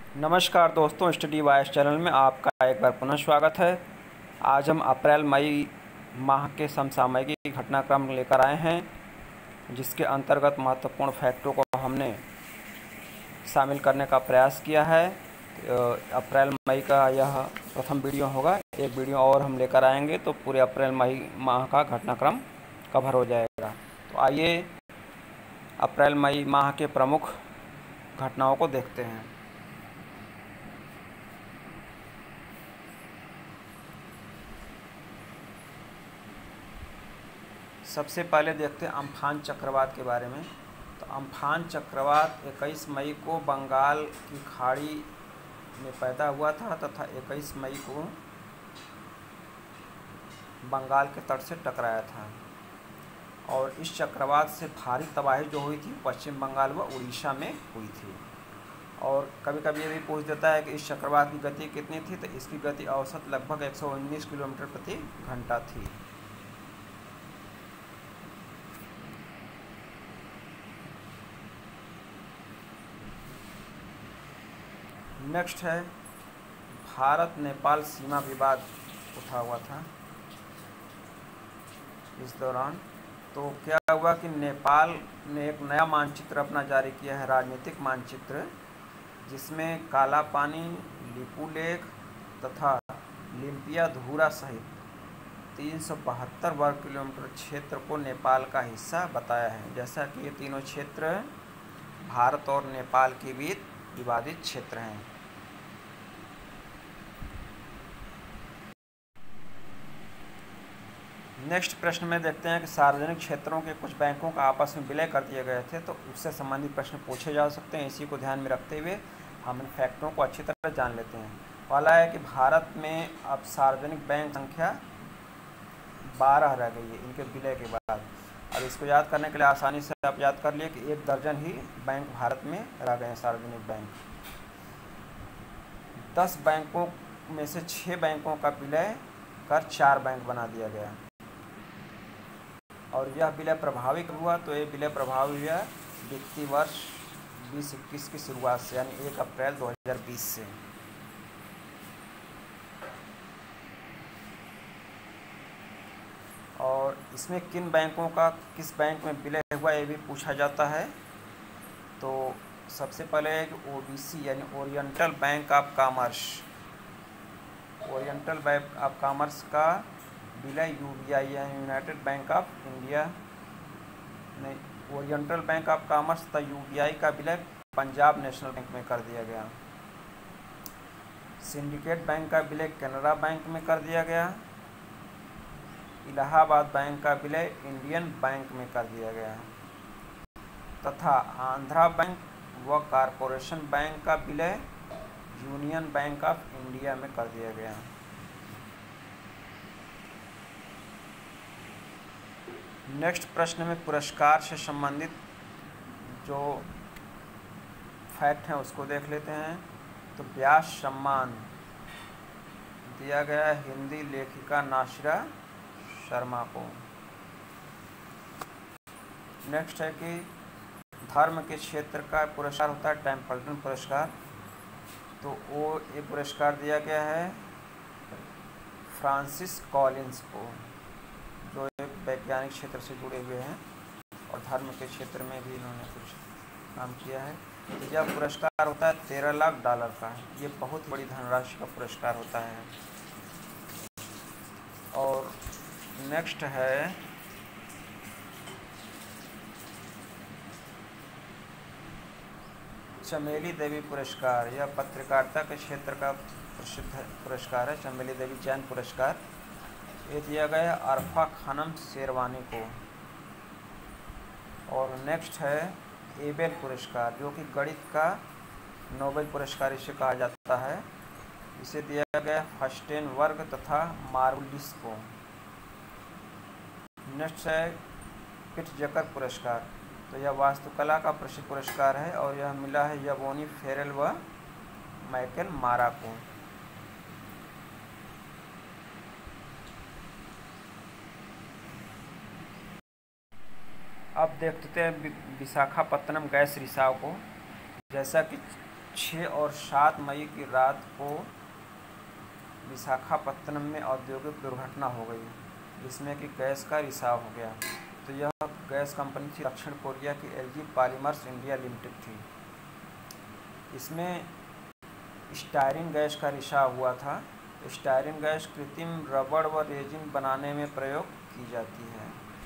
नमस्कार दोस्तों, study wise channel में आपका एक बार पुनः स्वागत है। आज हम अप्रैल मई माह के समसामयिक घटनाक्रम लेकर आए हैं, जिसके अंतर्गत महत्वपूर्ण फैक्टों को हमने शामिल करने का प्रयास किया है। अप्रैल मई का यह प्रथम वीडियो होगा। एक वीडियो और हम लेकर आएंगे तो पूरे अप्रैल मई माह का घटनाक्रम कवर हो जाएगा। तो आइए अप्रैल मई माह के प्रमुख घटनाओं को देखते हैं। सबसे पहले देखते हैं अम्फान चक्रवात के बारे में। तो अम्फान चक्रवात 21 मई को बंगाल की खाड़ी में पैदा हुआ था तथा 21 मई को बंगाल के तट से टकराया था। और इस चक्रवात से भारी तबाही जो हुई थी पश्चिम बंगाल व उड़ीसा में हुई थी। और कभी कभी ये भी पूछ देता है कि इस चक्रवात की गति कितनी थी, तो इसकी गति औसत लगभग 119 किलोमीटर प्रति घंटा थी। नेक्स्ट है भारत नेपाल सीमा विवाद उठा हुआ था इस दौरान। तो क्या हुआ कि नेपाल ने एक नया मानचित्र अपना जारी किया है, राजनीतिक मानचित्र, जिसमें काला पानी, लिपू लेक तथा लिम्पिया धूरा सहित 372 वर्ग किलोमीटर क्षेत्र को नेपाल का हिस्सा बताया है। जैसा कि ये तीनों क्षेत्र भारत और नेपाल के बीच विवादित क्षेत्र हैं। नेक्स्ट प्रश्न में देखते हैं कि सार्वजनिक क्षेत्रों के कुछ बैंकों का आपस में विलय कर दिए गए थे, तो उससे संबंधित प्रश्न पूछे जा सकते हैं। इसी को ध्यान में रखते हुए हम इन फैक्टों को अच्छी तरह जान लेते हैं। पहला है कि भारत में अब सार्वजनिक बैंक संख्या 12 रह गई है इनके विलय के बाद। अब इसको याद करने के लिए आसानी से आप याद कर लिए कि 1 दर्जन ही बैंक भारत में रह गए हैं सार्वजनिक बैंक। 10 बैंकों में से 6 बैंकों का विलय कर 4 बैंक बना दिया गया। और यह विलय प्रभावी कब हुआ, तो ये विलय प्रभावी हुआ वित्तीय वर्ष 2021 की शुरुआत से, यानी 1 अप्रैल 2020 से। और इसमें किन बैंकों का किस बैंक में विलय हुआ ये भी पूछा जाता है। तो सबसे पहले ओबीसी यानी Oriental Bank of Commerce, Oriental Bank of Commerce का विलय यूबीआई यानी यूनाइटेड बैंक ऑफ इंडिया नहीं, ओरिएंटल बैंक ऑफ कॉमर्स तथा यूबीआई का विलय पंजाब नेशनल बैंक में कर दिया गया। सिंडिकेट बैंक का विलय कैनरा बैंक में कर दिया गया। इलाहाबाद बैंक का विलय इंडियन बैंक में कर दिया गया तथा आंध्रा बैंक व कॉरपोरेशन बैंक का विलय यूनियन बैंक ऑफ इंडिया में कर दिया गया। नेक्स्ट प्रश्न में पुरस्कार से संबंधित जो फैक्ट हैं उसको देख लेते हैं। तो व्यास सम्मान दिया गया हिंदी लेखिका नासिरा शर्मा को। नेक्स्ट है कि धर्म के क्षेत्र का पुरस्कार होता है टेम्पल्टन पुरस्कार। तो वो ये पुरस्कार दिया गया है फ्रांसिस कॉलिंस को, जो एक वैज्ञानिक क्षेत्र से जुड़े हुए हैं और धर्म के क्षेत्र में भी इन्होंने कुछ काम किया है। तो यह पुरस्कार होता है $13 लाख का। ये बहुत बड़ी धनराशि का पुरस्कार होता है। और नेक्स्ट है चमेली देवी पुरस्कार। यह पत्रकारिता के क्षेत्र का प्रसिद्ध पुरस्कार है, चमेली देवी जैन पुरस्कार। ये दिया गया अरफा खानम शेरवानी को। और नेक्स्ट है एबेल पुरस्कार, जो कि गणित का नोबेल पुरस्कार इसे कहा जाता है। इसे दिया गया फस्टेनबर्ग तथा मार्गलिस को। नेक्स्ट है पिट्जकर पुरस्कार। तो यह वास्तुकला का प्रसिद्ध पुरस्कार है और यह मिला है यवोनी फेरेल व माइकल मारा को। अब देखते हैं विशाखापत्तनम गैस रिसाव को। जैसा कि 6 और 7 मई की रात को विशाखापत्तनम में औद्योगिक दुर्घटना हो गई, जिसमें कि गैस का रिसाव हो गया। तो यह गैस कंपनी थी दक्षिण कोरिया की एलजी पॉलीमर्स इंडिया लिमिटेड थी। इसमें स्टायरीन गैस का रिसाव हुआ था। स्टायरीन गैस कृत्रिम रबड़ व रेजिन बनाने में प्रयोग की जाती है।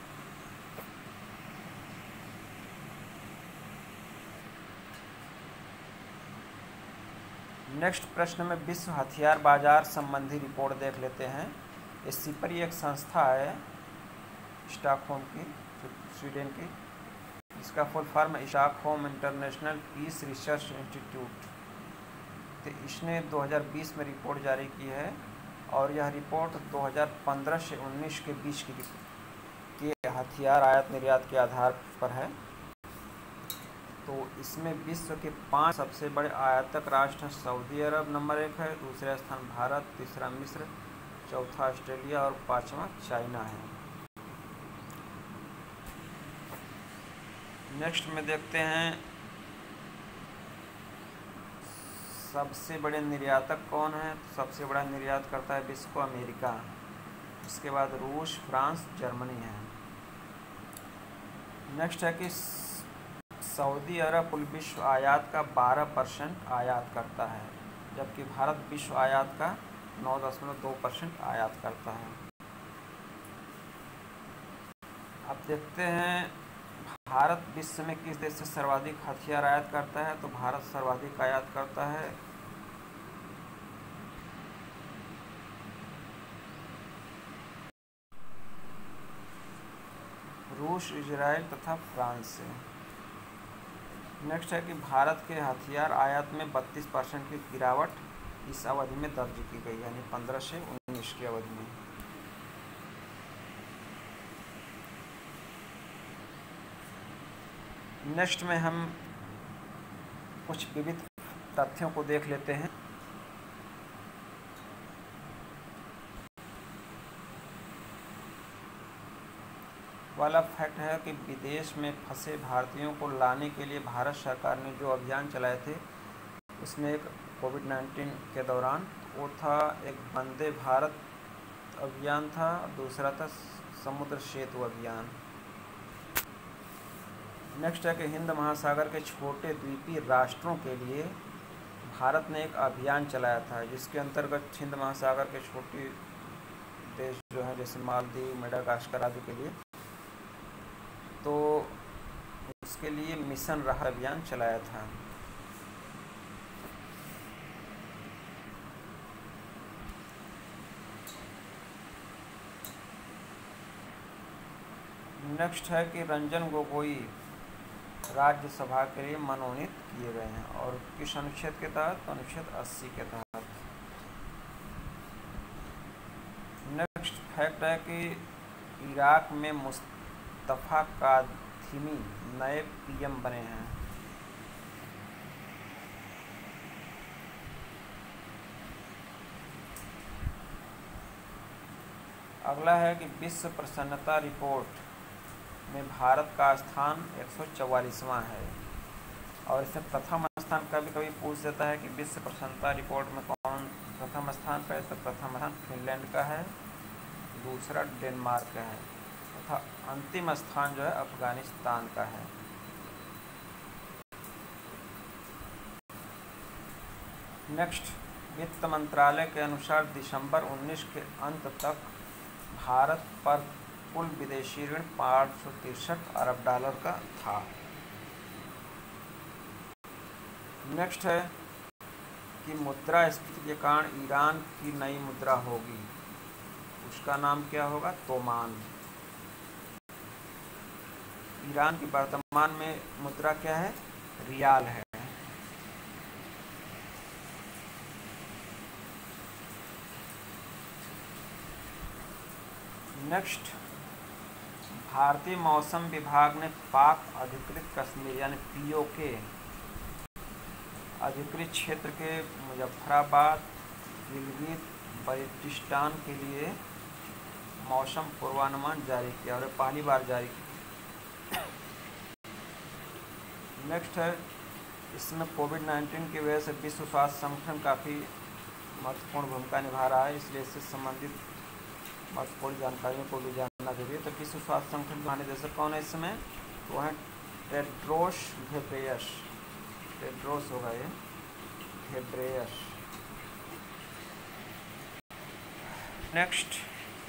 नेक्स्ट प्रश्न में विश्व हथियार बाजार संबंधी रिपोर्ट देख लेते हैं। SIPRI एक संस्था है स्टॉकहोम की, स्वीडन की। इसका फुल फॉर्म है Stockholm International Peace Research Institute. तो इसने 2020 में रिपोर्ट जारी की है और यह रिपोर्ट 2015 से 19 के बीच के हथियार आयात निर्यात के आधार पर है। तो इसमें विश्व के 5 सबसे बड़े आयातक राष्ट्र हैं। सऊदी अरब नंबर 1 है, दूसरा स्थान भारत, तीसरा मिस्र, चौथा ऑस्ट्रेलिया और 5वां चाइना है। नेक्स्ट में देखते हैं सबसे बड़े निर्यातक कौन है। तो सबसे बड़ा निर्यात करता है विश्व को अमेरिका, इसके बाद रूस, फ्रांस, जर्मनी है। नेक्स्ट है कि सऊदी अरब कुल विश्व आयात का 12% आयात करता है, जबकि भारत विश्व आयात का 9.2% आयात करता है। अब देखते हैं भारत विश्व में किस देश से सर्वाधिक हथियार आयात करता है। तो भारत सर्वाधिक आयात करता है रूस, इजराइल तथा फ्रांस से। नेक्स्ट है कि भारत के हथियार आयात में 32% की गिरावट इस अवधि में दर्ज की गई, यानी 15 से 19 की अवधि में। नेक्स्ट में हम कुछ विविध तथ्यों को देख लेते हैं। वाला फैक्ट है कि विदेश में फंसे भारतीयों को लाने के लिए भारत सरकार ने जो अभियान चलाए थे, उसमें एक कोविड-19 के दौरान वो था, एक वंदे भारत अभियान था, दूसरा था समुद्र सेतु अभियान। नेक्स्ट है कि हिंद महासागर के छोटे द्वीपीय राष्ट्रों के लिए भारत ने एक अभियान चलाया था, जिसके अंतर्गत हिंद महासागर के छोटे देश जो हैं जैसे मालदीव, मेडागास्कर आदि के लिए, तो उसके लिए मिशन राहत अभियान चलाया था। नेक्स्ट है कि रंजन गोगोई राज्यसभा के लिए मनोनीत किए गए हैं, और किस अनुच्छेद के तहत? अनुच्छेद 80 के तहत। नेक्स्ट फैक्ट है कि इराक में मुस्तफ़ा काज़िमी नए PM बने हैं। अगला है कि विश्व प्रसन्नता रिपोर्ट में भारत का स्थान 144वां है, और इसे प्रथम स्थान कभी कभी पूछ देता है कि विश्व प्रसन्नता रिपोर्ट में कौन प्रथम स्थान पर है। तो प्रथम स्थान फिनलैंड का है, दूसरा डेनमार्क का है तथा अंतिम स्थान जो है अफगानिस्तान का है। नेक्स्ट, वित्त मंत्रालय के अनुसार दिसंबर 19 के अंत तक भारत पर कुल विदेशी ऋण 563 अरब डॉलर का था। नेक्स्ट है कि मुद्रास्फीति के कारण ईरान की नई मुद्रा होगी, उसका नाम क्या होगा? तोमान। ईरान की वर्तमान में मुद्रा क्या है? रियाल है। नेक्स्ट, भारतीय मौसम विभाग ने पाक अधिकृत कश्मीर यानी POK अधिकृत क्षेत्र के मुजफ्फराबाद, गिलगित बल्टिस्तान के लिए मौसम पूर्वानुमान जारी किया, और पहली बार जारी किया। नेक्स्ट है इसमें कोविड-19 की वजह से विश्व स्वास्थ्य संगठन काफ़ी महत्वपूर्ण भूमिका निभा रहा है, इसलिए इससे संबंधित महत्वपूर्ण जानकारियों को भी जानना जरूरी है। तो विश्व स्वास्थ्य संगठन के महानिदेशक कौन है इसमें? तो हैं टेड्रोस घेब्रेयस, टेड्रोस होगा ये, घेब्रेयस। नेक्स्ट,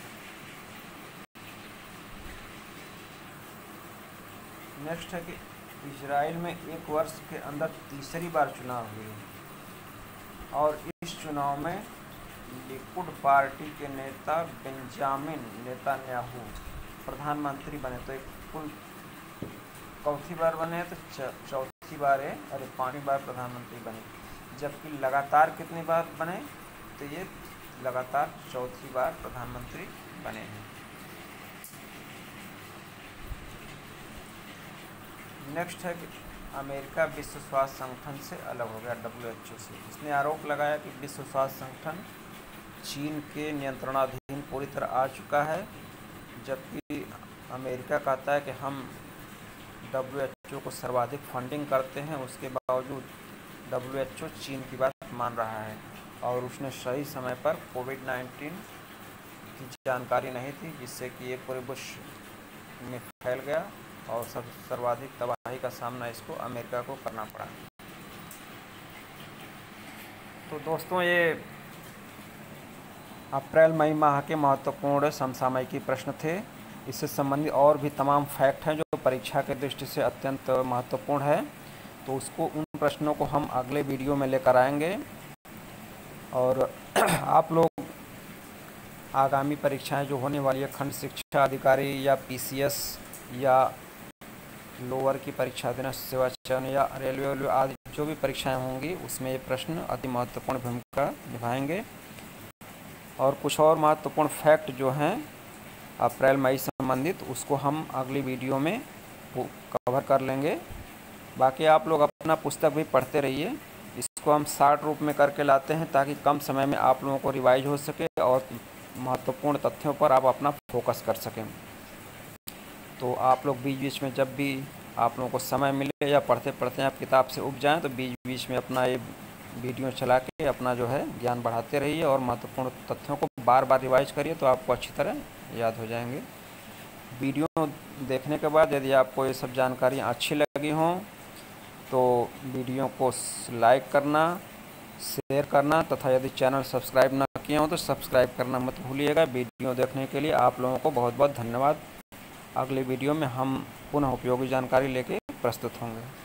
है कि इजराइल में एक वर्ष के अंदर तीसरी बार चुनाव हुए और इस चुनाव में लिकुड पार्टी के नेता बेंजामिन नेतन्याहू प्रधानमंत्री बने। तो एक कुल चौथी बार बने, तो चौथी बार है, अरे 5वीं बार प्रधानमंत्री बने। जबकि लगातार कितनी बार बने? तो ये लगातार चौथी बार प्रधानमंत्री बने हैं। नेक्स्ट है कि अमेरिका विश्व स्वास्थ्य संगठन से अलग हो गया, WHO से। इसने आरोप लगाया कि विश्व स्वास्थ्य संगठन चीन के नियंत्रणाधीन पूरी तरह आ चुका है, जबकि अमेरिका कहता है कि हम WHO को सर्वाधिक फंडिंग करते हैं, उसके बावजूद WHO चीन की बात मान रहा है और उसने सही समय पर कोविड-19 की जानकारी नहीं थी, जिससे कि ये पूरे विश्व में फैल गया और सर्वाधिक तबाही का सामना इसको अमेरिका को करना पड़ा। तो दोस्तों, ये अप्रैल मई माह के महत्वपूर्ण समसामयिकी प्रश्न थे। इससे संबंधित और भी तमाम फैक्ट हैं जो परीक्षा के दृष्टि से अत्यंत महत्वपूर्ण है, तो उन प्रश्नों को हम अगले वीडियो में लेकर आएंगे। और आप लोग आगामी परीक्षाएं जो होने वाली है, खंड शिक्षा अधिकारी या PCS या लोअर की परीक्षा देना, सेवा चयन या रेलवे आदि जो भी परीक्षाएं होंगी, उसमें ये प्रश्न अति महत्वपूर्ण भूमिका निभाएंगे। और कुछ और महत्वपूर्ण फैक्ट जो हैं अप्रैल मई से संबंधित, उसको हम अगली वीडियो में कवर कर लेंगे। बाकी आप लोग अपना पुस्तक भी पढ़ते रहिए। इसको हम शॉर्ट रूप में करके लाते हैं ताकि कम समय में आप लोगों को रिवाइज हो सके और महत्वपूर्ण तथ्यों पर आप अपना फोकस कर सकें। तो आप लोग बीच बीच में जब भी आप लोगों को समय मिले या पढ़ते पढ़ते आप किताब से उब जाएं, तो बीच बीच में अपना ये वीडियो चला के अपना जो है ज्ञान बढ़ाते रहिए और महत्वपूर्ण तथ्यों को बार बार रिवाइज करिए, तो आपको अच्छी तरह याद हो जाएंगे। वीडियो देखने के बाद यदि आपको ये सब जानकारियाँ अच्छी लगी हों तो वीडियो को लाइक करना, शेयर करना तथा यदि चैनल सब्सक्राइब ना किए हों तो सब्सक्राइब करना मत भूलिएगा। वीडियो देखने के लिए आप लोगों को बहुत बहुत धन्यवाद। अगले वीडियो में हम पुनः उपयोगी जानकारी लेके प्रस्तुत होंगे।